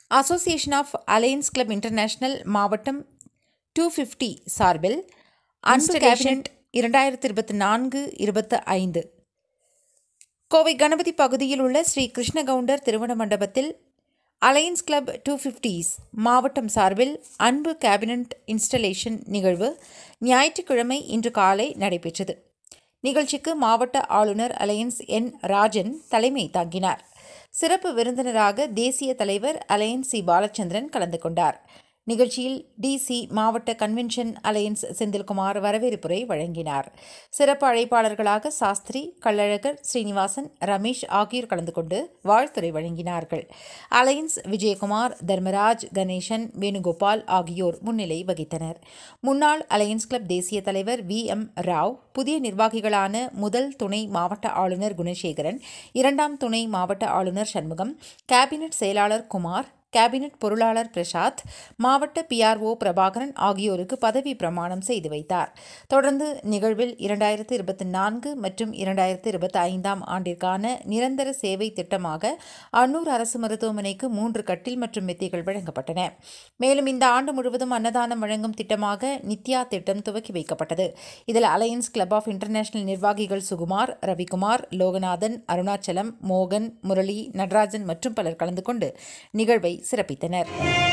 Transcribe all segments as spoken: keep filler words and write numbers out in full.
Association of alliance club international மாவட்டம் two fifty சார்பில் அன்பு கேபினட் இரண்டாயிரத்தி இருபத்தி நான்கு இருபத்தி ஐந்து கோவை கணபதி பகுதியில் உள்ள ஸ்ரீ கிருஷ்ணகவுண்டர் திருமண மண்டபத்தில் அலையன்ஸ் கிளப் டூ ஃபிஃப்டிஸ் மாவட்டம் சார்பில் அன்பு கேபினட் இன்ஸ்டலேஷன் நிகழ்வு ஞாயிற்றுக்கிழமை இன்று காலை நடைபெற்றது. நிகழ்ச்சிக்கு மாவட்ட ஆளுநர் அலையன்ஸ் என் ராஜன் தலைமை தாங்கினார். சிறப்பு விருந்தினராக தேசிய தலைவர் அலையன்ஸ் சி பாலச்சந்திரன் கலந்து கொண்டார். நிகழ்ச்சியில் டிசி மாவட்ட கன்வென்ஷன் அலையன்ஸ் செந்தில்குமார் வரவேற்புரை வழங்கினார். சிறப்பு அழைப்பாளர்களாக சாஸ்திரி, கள்ளழகர், ஸ்ரீனிவாசன், ரமேஷ் ஆகியோர் கலந்து கொண்டு வாழ்த்துரை வழங்கினார்கள். அலையன்ஸ் விஜயகுமார், தர்மராஜ், கணேசன், வேணுகோபால் ஆகியோர் முன்னிலை வகித்தனர். முன்னாள் அலையன்ஸ் கிளப் தேசிய தலைவர் வி எம் ராவ், புதிய நிர்வாகிகளான முதல் துணை மாவட்ட ஆளுநர் குணசேகரன், இரண்டாம் துணை மாவட்ட ஆளுநர் சண்முகம், கேபினட் செயலாளர் குமார், கேபினட் பொருளாளர் பிரசாத், மாவட்ட பிஆர்ஓ பிரபாகரன் ஆகியோருக்கு பதவி பிரமாணம் செய்து வைத்தார். தொடர்ந்து நிகழ்வில் இரண்டாயிரத்து இருபத்தி நான்கு மற்றும் இரண்டாயிரத்து இருபத்தி ஐந்தாம் ஆண்டிற்கான நிரந்தர சேவை திட்டமாக அன்னூர் அரசு மருத்துவமனைக்கு மூன்று கட்டில் மற்றும் மெத்தைகள் வழங்கப்பட்டன. மேலும் இந்த ஆண்டு முழுவதும் அன்னதானம் வழங்கும் திட்டமாக நித்யா திட்டம் துவக்கி வைக்கப்பட்டது. இதில் அலையன்ஸ் கிளப் ஆஃப் இன்டர்நேஷனல் நிர்வாகிகள் சுகுமார், ரவிக்குமார், லோகநாதன், அருணாச்சலம், மோகன், முரளி, நடராஜன் மற்றும் பலர் கலந்து கொண்டு நிகழ்வை சிறப்பித்தனர்.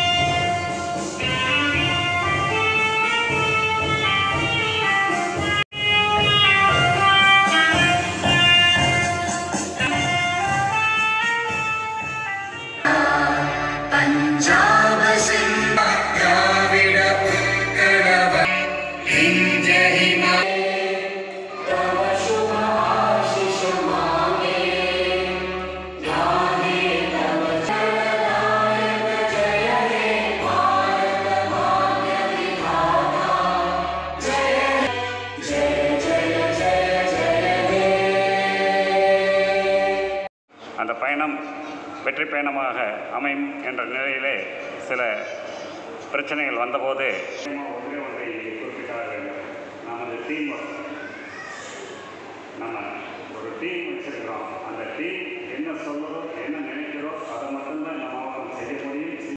அந்த பயணம் வெற்றி பயணமாக அமையும் என்ற நிலையிலே சில பிரச்சனைகள் வந்தபோது ஒன்றே ஒன்றை குறிப்பிட்டாக வேண்டும். நமது டீம் நம்ம ஒரு டீம் வச்சிருக்கிறோம். அந்த டீம் என்ன சொல்லுதோ, என்ன நினைக்கிறோ அதை மட்டும்தான் நம்ம செய்ய முடியும்.